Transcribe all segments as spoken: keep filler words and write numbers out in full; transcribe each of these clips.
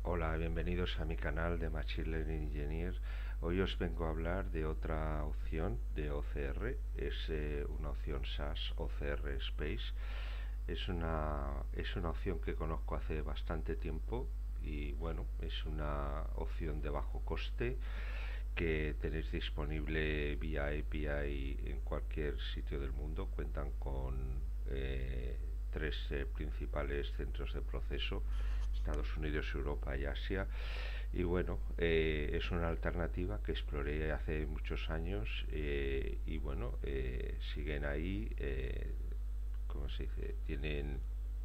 Hola, bienvenidos a mi canal de Machine Learning Engineer. Hoy os vengo a hablar de otra opción de O C R. Es eh, una opción SaaS O C R Space. Es una, es una opción que conozco hace bastante tiempo y bueno, es una opción de bajo coste que tenéis disponible vía A P I en cualquier sitio del mundo. Cuentan con eh, tres eh, principales centros de proceso: Estados Unidos, Europa y Asia. Y bueno, eh, es una alternativa que exploré hace muchos años, eh, y bueno, eh, siguen ahí. Eh, ¿cómo se dice? Tienen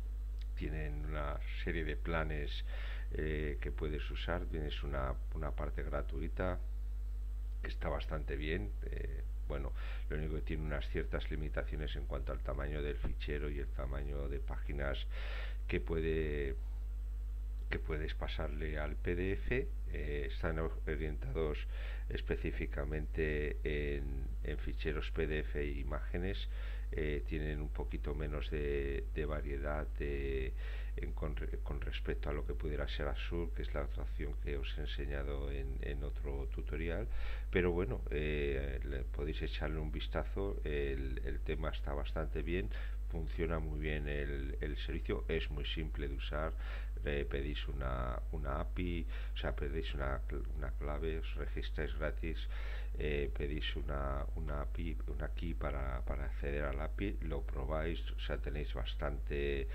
tienen una serie de planes eh, que puedes usar. Tienes una, una parte gratuita que está bastante bien. Eh, bueno, lo único que tiene unas ciertas limitaciones en cuanto al tamaño del fichero y el tamaño de páginas que puede que puedes pasarle al P D F. Eh, están orientados específicamente en, en ficheros P D F e imágenes. Eh, tienen un poquito menos de, de variedad de, en, con, con, respecto a lo que pudiera ser Azure, que es la otra opción que os he enseñado en, en otro tutorial. Pero bueno, eh, le podéis echarle un vistazo. El, el tema está bastante bien, funciona muy bien el, el servicio, es muy simple de usar. Eh, pedís una, una A P I, o sea, pedís una, una clave, os registráis gratis, eh, pedís una, una A P I, una key para, para acceder a la A P I, lo probáis. O sea, tenéis bastante,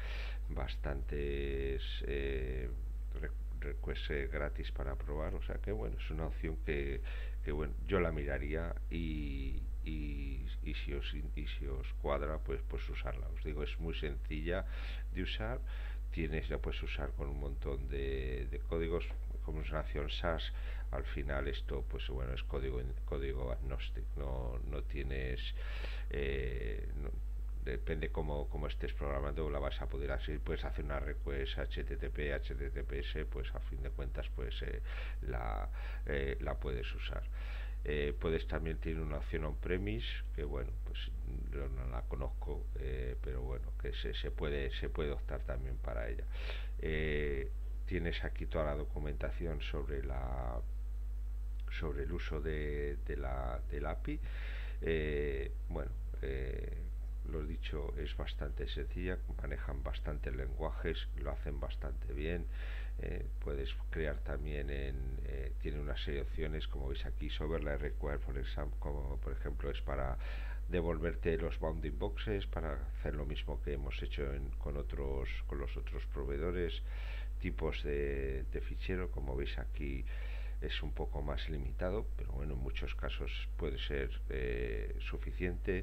bastantes eh, requests eh, gratis para probar. O sea que bueno, es una opción que, que bueno, yo la miraría y, y, y, si os, y si os cuadra, pues, pues usarla. Os digo, es muy sencilla de usar. Tienes, la puedes usar con un montón de, de códigos. Como es una acción SaaS, al final esto, pues bueno, es código código agnóstico. No, no tienes eh, no, depende cómo, cómo estés programando, la vas a poder hacer. Puedes hacer una request H T T P, H T T P S, pues a fin de cuentas pues eh, la, eh, la puedes usar. Eh, puedes también tener una opción on-premise, que bueno, pues yo no la conozco, eh, pero bueno, que se, se puede se puede optar también para ella. Eh, tienes aquí toda la documentación sobre la sobre el uso de, de la del A P I. Eh, bueno, eh, lo dicho, es bastante sencilla, manejan bastantes lenguajes, lo hacen bastante bien. Eh, puedes crear también en eh, tiene una serie de opciones, como veis aquí, sobre la require, por ejemplo, como por ejemplo es para devolverte los bounding boxes, para hacer lo mismo que hemos hecho en, con otros con los otros proveedores. Tipos de, de fichero, como veis aquí, es un poco más limitado, pero bueno, en muchos casos puede ser eh, suficiente.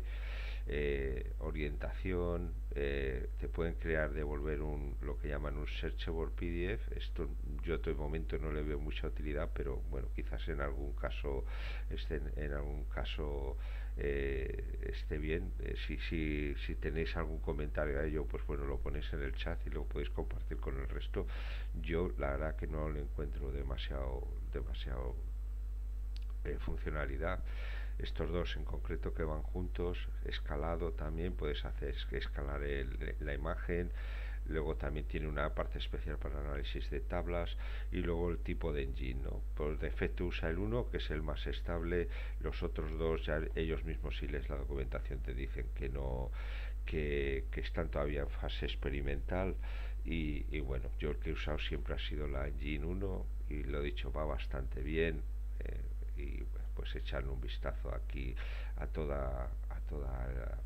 Eh, orientación, eh, te pueden crear, devolver un, lo que llaman un searchable P D F. Esto yo de momento no le veo mucha utilidad, pero bueno, quizás en algún caso esté, en algún caso eh, esté bien. Eh, si, si, si tenéis algún comentario a ello, pues bueno, lo ponéis en el chat y lo podéis compartir con el resto. Yo la verdad que no le encuentro demasiado demasiado eh, funcionalidad. Estos dos en concreto que van juntos. Escalado también, puedes hacer escalar el, la imagen. Luego también tiene una parte especial para análisis de tablas. Y luego el tipo de engine, ¿no? Por defecto usa el uno, que es el más estable. Los otros dos, ya ellos mismos, si lees la documentación, te dicen que no, que, que están todavía en fase experimental. Y, y bueno, yo el que he usado siempre ha sido la Engine uno, y lo dicho, va bastante bien. eh, y pues echarle un vistazo aquí a toda a toda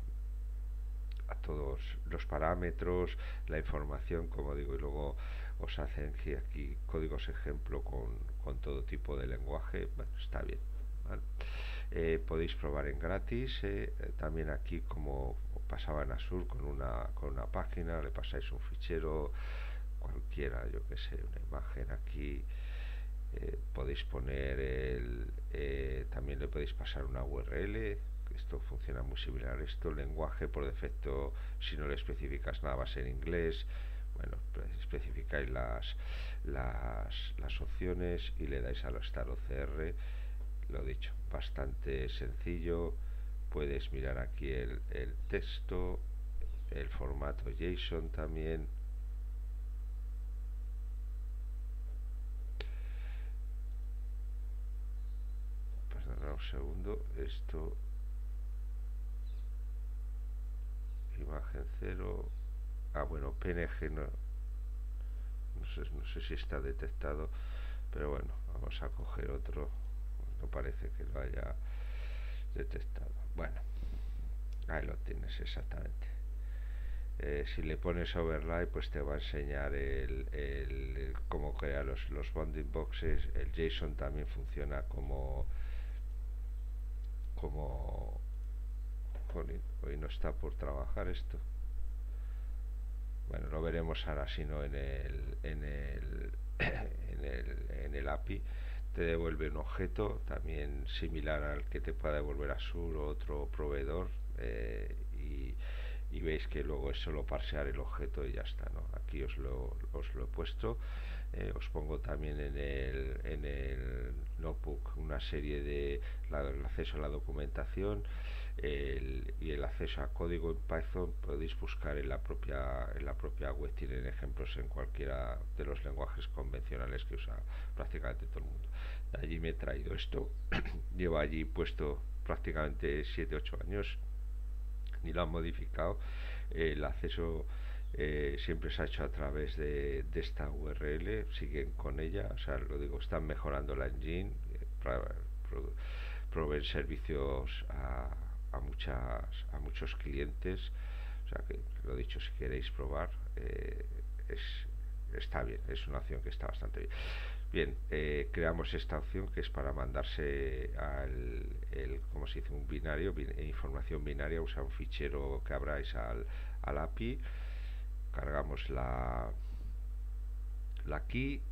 a todos los parámetros, la información, como digo. Y luego os hacen aquí códigos ejemplo con, con todo tipo de lenguaje. Bueno, está bien, ¿vale? Eh, podéis probar en gratis. Eh, también aquí, como pasaba en Azure, con una, con una página, le pasáis un fichero cualquiera, yo que sé, una imagen aquí. Eh, podéis poner el, eh, también le podéis pasar una U R L. Esto funciona muy similar a esto. El lenguaje por defecto, si no le especificas nada, va a ser inglés. Bueno, pues especificáis las, las, las opciones y le dais a la Star O C R. Lo dicho, bastante sencillo. Puedes mirar aquí el, el texto, el formato JSON también. Ahora un segundo, esto, imagen cero, ah bueno, P N G no, no sé, no sé si está detectado, pero bueno, vamos a coger otro, no parece que lo haya detectado. Bueno, ahí lo tienes exactamente. Eh, si le pones overlay, pues te va a enseñar el, el, el cómo crear los, los bounding boxes. El JSON también funciona como como Jolín, hoy no está por trabajar esto. Bueno, lo veremos ahora, si no en el en el en el, en el A P I te devuelve un objeto también similar al que te pueda devolver Azure o otro proveedor, eh, y, y veis que luego es solo parsear el objeto y ya está, ¿no? Aquí os lo, os lo he puesto. Eh, os pongo también en el, en el notebook una serie de la, el acceso a la documentación, el, y el acceso a código en Python. Podéis buscar en la propia en la propia web, tienen ejemplos en cualquiera de los lenguajes convencionales que usa prácticamente todo el mundo. De allí me he traído esto. Llevo allí puesto prácticamente siete ocho años, ni lo han modificado. El acceso eh, siempre se ha hecho a través de, de esta U R L, siguen con ella, o sea, lo digo, están mejorando la engine, eh, pro, pro, proveen servicios a, a muchas a muchos clientes, o sea que, lo dicho, si queréis probar, eh, es está bien, es una opción que está bastante bien. Bien, eh, creamos esta opción que es para mandarse al, el, como se dice, un binario, bin, información binaria. Usa un fichero que abráis al, al A P I, cargamos la, la key,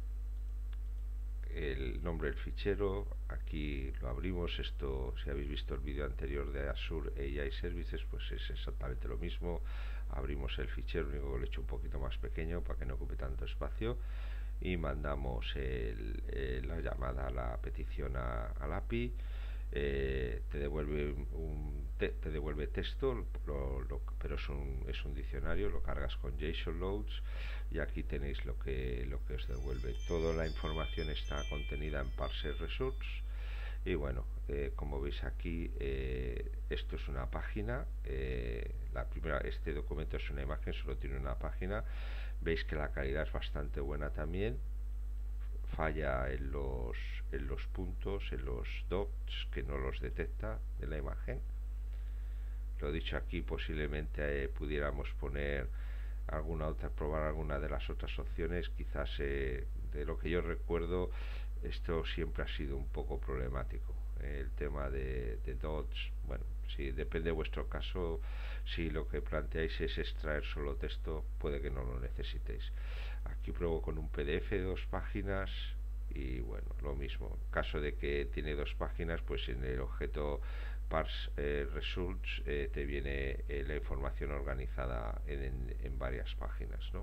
el nombre del fichero, aquí lo abrimos. Esto, si habéis visto el vídeo anterior de Azure A I Services, pues es exactamente lo mismo. Abrimos el fichero, único que lo he hecho un poquito más pequeño para que no ocupe tanto espacio, y mandamos el, el, la llamada a la petición a, al A P I. Eh, te devuelve un te, te devuelve texto, lo, lo, pero es un, es un diccionario. Lo cargas con JSON loads y aquí tenéis lo que lo que os devuelve. Toda la información está contenida en parser results. Y bueno, eh, como veis aquí, eh, esto es una página. Eh, la primera, este documento es una imagen, solo tiene una página. Veis que la calidad es bastante buena también. Falla en los, en los puntos, en los dots, que no los detecta de la imagen. Lo dicho, aquí posiblemente eh, pudiéramos poner alguna otra, probar alguna de las otras opciones. Quizás, eh, de lo que yo recuerdo, esto siempre ha sido un poco problemático, eh, el tema de, de dots. Bueno, si depende de vuestro caso, si lo que planteáis es extraer solo texto, puede que no lo necesitéis. Aquí pruebo con un P D F de dos páginas y bueno, lo mismo. En caso de que tiene dos páginas, pues en el objeto parse eh, results eh, te viene eh, la información organizada en, en, en varias páginas, ¿no?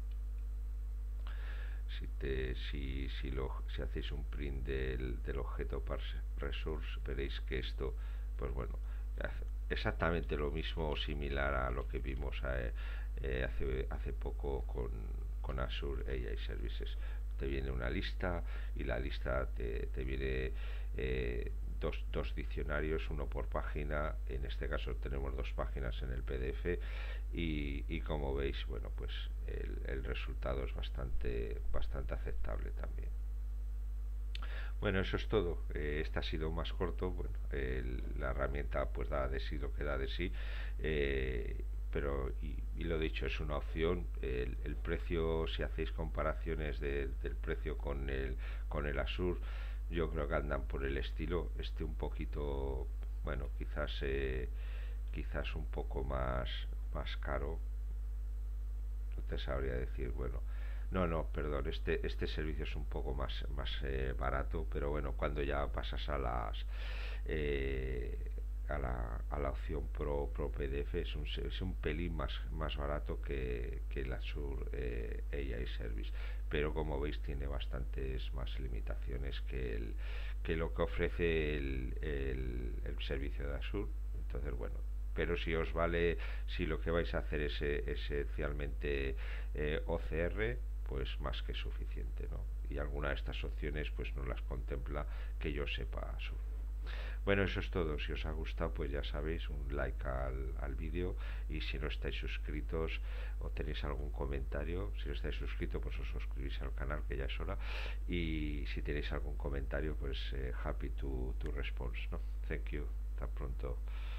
Si, te, si, si, lo, si hacéis un print del, del objeto parse results, veréis que esto, pues bueno, exactamente lo mismo o similar a lo que vimos eh, eh, hace, hace poco con, con Azure A I Services. Te viene una lista y la lista te, te viene eh, dos, dos diccionarios, uno por página. En este caso tenemos dos páginas en el P D F y, y como veis, bueno, pues el, el resultado es bastante, bastante aceptable también. Bueno, eso es todo. Eh, este ha sido más corto. Bueno, el, la herramienta pues da de sí lo que da de sí, eh, pero y, y lo dicho, es una opción. El, el precio, si hacéis comparaciones de, del precio con el con el Azure, yo creo que andan por el estilo. Este un poquito, bueno, quizás eh, quizás un poco más más caro. No te sabría decir, bueno. No, no, perdón, este, este servicio es un poco más, más eh, barato, pero bueno, cuando ya pasas a las eh, a, la, a la opción Pro, Pro P D F, es un, es un pelín más, más barato que, que el Azure eh, A I Service, pero como veis tiene bastantes más limitaciones que, el, que lo que ofrece el, el, el servicio de Azure. Entonces, bueno, pero si os vale, si lo que vais a hacer es esencialmente eh, O C R, pues más que suficiente, ¿no? Y alguna de estas opciones pues no las contempla, que yo sepa, Azure. Bueno, eso es todo. Si os ha gustado, pues ya sabéis, un like al, al vídeo. Y si no estáis suscritos o tenéis algún comentario, si no estáis suscritos, pues os suscribís al canal, que ya es hora. Y si tenéis algún comentario, pues eh, happy to, to response, ¿no? Thank you. Hasta pronto.